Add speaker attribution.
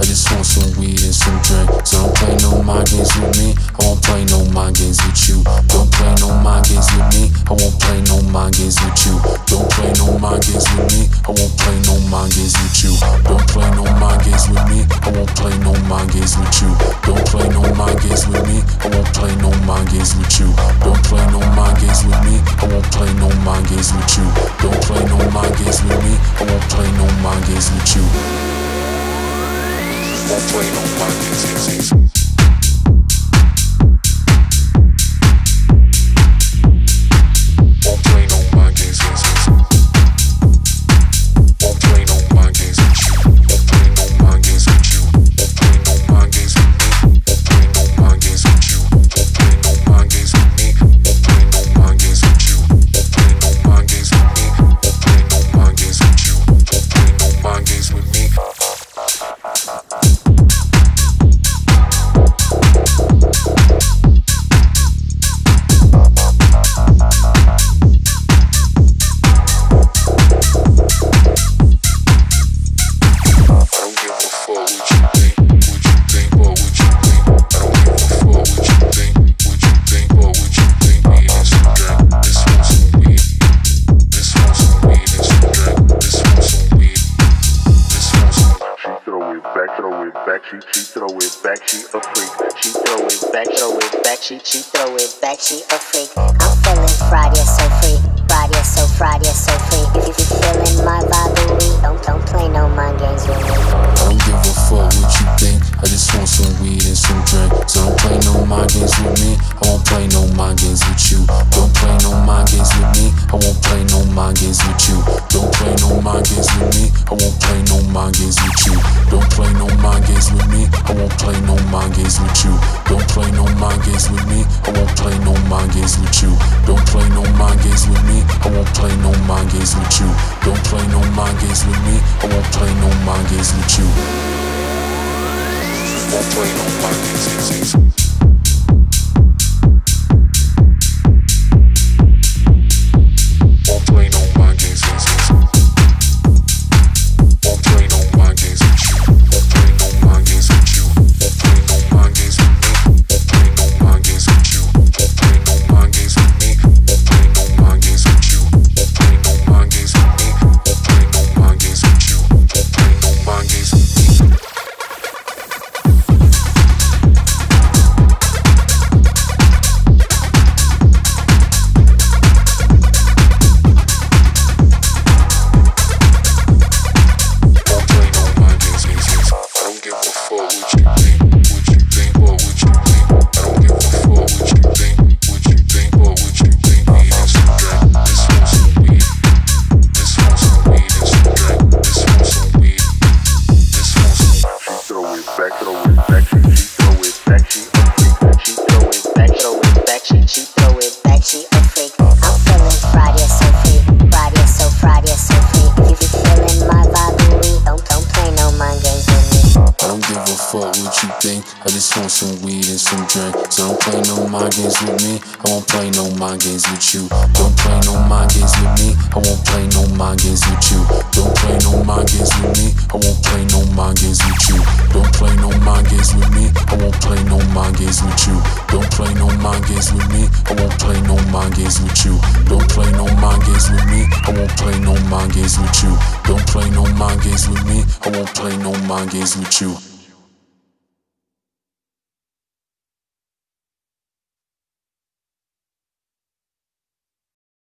Speaker 1: I just want some weed and some drink. So don't play no mind games with me. I won't play no mind games with you. Don't play no mind games with me. I won't play no mind games with you. Don't play no mind games with me. I won't play no mind games with you. Don't play no mind games with me. I won't play no mind games with you. Don't play no mind games with me. I won't play no mind games with you. Don't play no mind games with me. I won't play no mind games with you. Don't play no mind games with me. I won't play no mind games with you. Won't play no mind games with you.
Speaker 2: She throw it back, she a freak. She throw it back, she throw it back, she a freak. I'm feeling Friday so free, Friday so free. If you feeling my vibe, don't play no mind games with me.
Speaker 1: I don't give a fuck what you think. I just want some weed and some drink. So don't play no mind games with me. I won't play no mind games with you. Don't play no mind games with me. I won't play no mind games with you. Don't play no mind games with me. I won't play no mind games with you. Don't play no mind games with me. I won't play no mind games with you. Don't play no mind games with me. I won't play no mind games with you. Don't play no mind games with me. I won't play no mind games with you. Don't play no mind games with me. I won't play no mind games with you. Won't play no mind games with you. I just want some weed and some drink. So don't play no mind games with me. I won't play no mind games with you. Don't play no mind games with me. I won't play no mind games with you. Don't play no mind games with me. I won't play no mind games with you. Don't play no mind games with me. I won't play no mind games with you. Don't play no mind games with me. I won't play no mind games with you. Don't play no mind games with me. I won't play no mind games with you. Don't play no mind games with me. I won't play no mind games with you.